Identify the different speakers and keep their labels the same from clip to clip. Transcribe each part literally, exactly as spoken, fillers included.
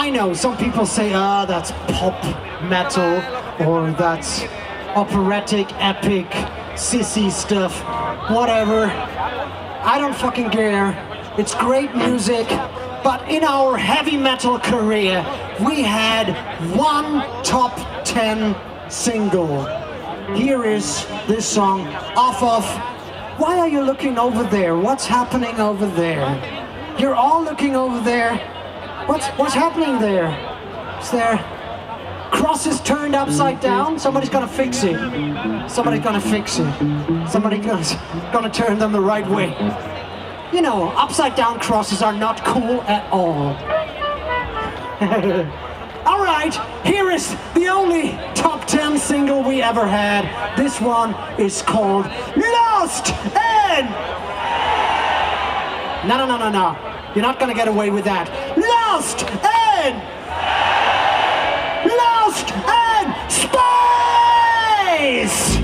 Speaker 1: I know some people say, ah, oh, that's pop metal, or that's operatic, epic, sissy stuff, whatever. I don't fucking care. It's great music, but in our heavy metal career, we had one top ten single. Here is this song off of... Why are you looking over there? What's happening over there? You're all looking over there. What's, what's happening there? Is there crosses turned upside down? Somebody's gonna fix it. Somebody's gonna fix it. Somebody's gonna, gonna turn them the right way. You know, upside down crosses are not cool at all. Alright, here is the only top ten single we ever had. This one is called Lost in... No, no, no, no, no. You're not gonna get away with that. Lost in... Lost in Space!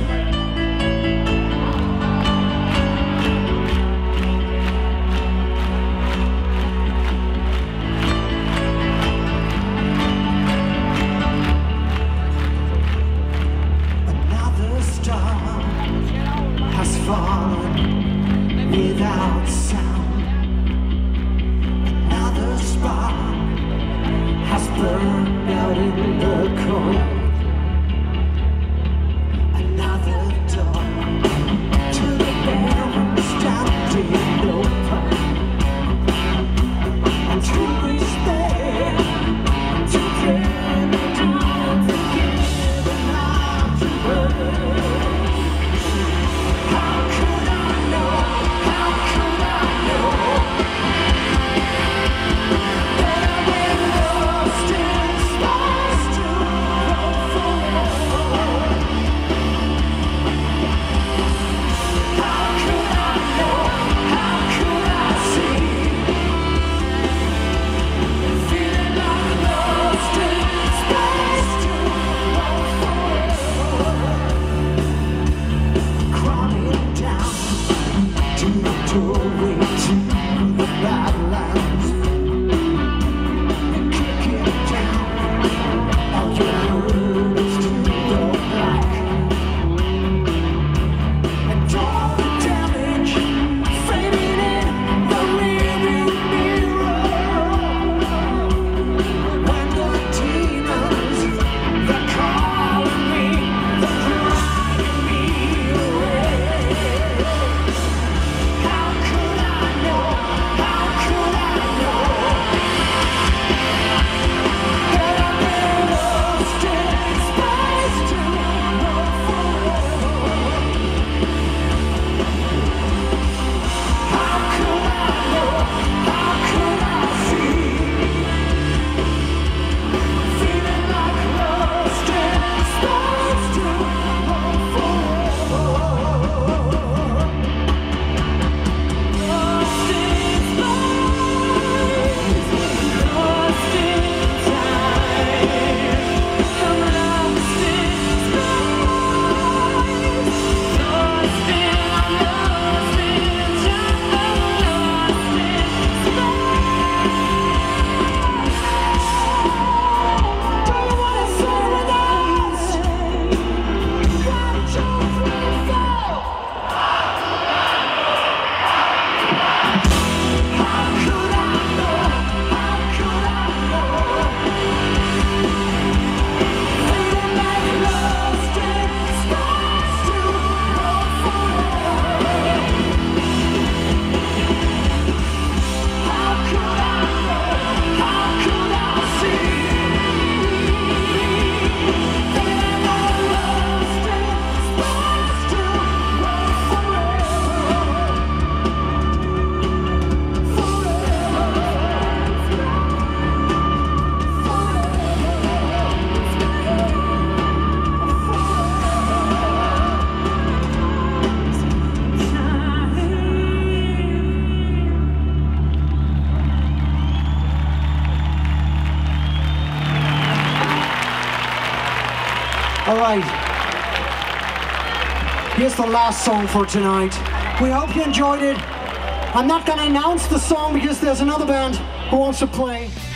Speaker 1: Another star has fallen without sound. Another spark has burned out in the cold. Another door to the barren standing open. And who is there to care and forgive and not to burn? How could I know? How could I know that I've been lost in space to go forever? How could I know? How could I see? Feeling like lost in space to go forever. Crawling down to the doorway to the Badlands, and kicking down all your words to the black, and all the damage fading in the rearview mirror. When the demons, they're calling me, they're driving me away. How could I know? How could I know that I've been lost in space to go forever? How could I know? How could I see? Feeling like lost in space to go forever. Lost in space, lost in time. I'm lost in space, lost in, I'm lost in time. I'm lost in space. Do you wanna stay with us? One, two, three, four. How could I know? How could I know? Feeling like lost in space to go forever. How could I know? How could I see? Feeling like lost in space to go forever. All right. Here's the last song for tonight. We hope you enjoyed it. I'm not gonna announce the song because there's another band who wants to play.